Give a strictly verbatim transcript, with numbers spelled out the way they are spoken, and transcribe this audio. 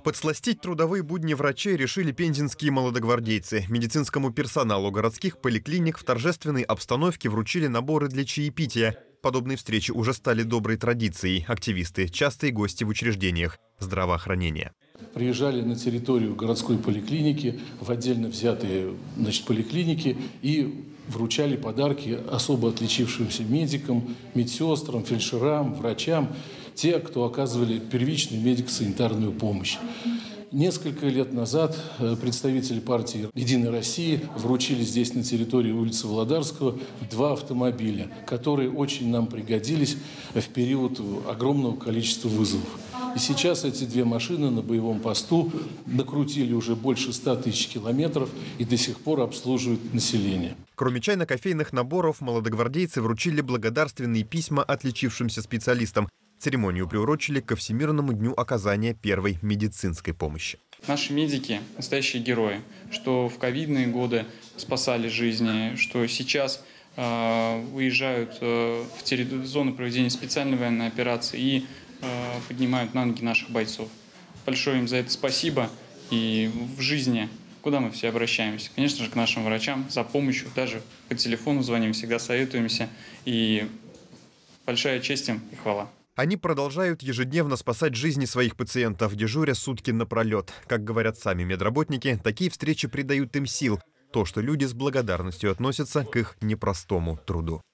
Подсластить трудовые будни врачей решили пензенские молодогвардейцы. Медицинскому персоналу городских поликлиник в торжественной обстановке вручили наборы для чаепития. Подобные встречи уже стали доброй традицией. Активисты – частые гости в учреждениях здравоохранения. Приезжали на территорию городской поликлиники, в отдельно взятые, значит, поликлиники и вручали подарки особо отличившимся медикам, медсестрам, фельдшерам, врачам, те, кто оказывали первичную медико-санитарную помощь. Несколько лет назад представители партии «Единой России» вручили здесь, на территории улицы Володарского, два автомобиля, которые очень нам пригодились в период огромного количества вызовов. И сейчас эти две машины на боевом посту накрутили уже больше ста тысяч километров и до сих пор обслуживают население. Кроме чайно-кофейных наборов, молодогвардейцы вручили благодарственные письма отличившимся специалистам. Церемонию приурочили ко Всемирному дню оказания первой медицинской помощи. Наши медики – настоящие герои, что в ковидные годы спасали жизни, что сейчас э, уезжают э, в зону проведения специальной военной операции и э, поднимают на ноги наших бойцов. Большое им за это спасибо. И в жизни, куда мы все обращаемся? Конечно же, к нашим врачам за помощью, даже по телефону звоним, всегда советуемся. И большая честь им и хвала. Они продолжают ежедневно спасать жизни своих пациентов, дежуря сутки напролет. Как говорят сами медработники, такие встречи придают им сил. То, что люди с благодарностью относятся к их непростому труду.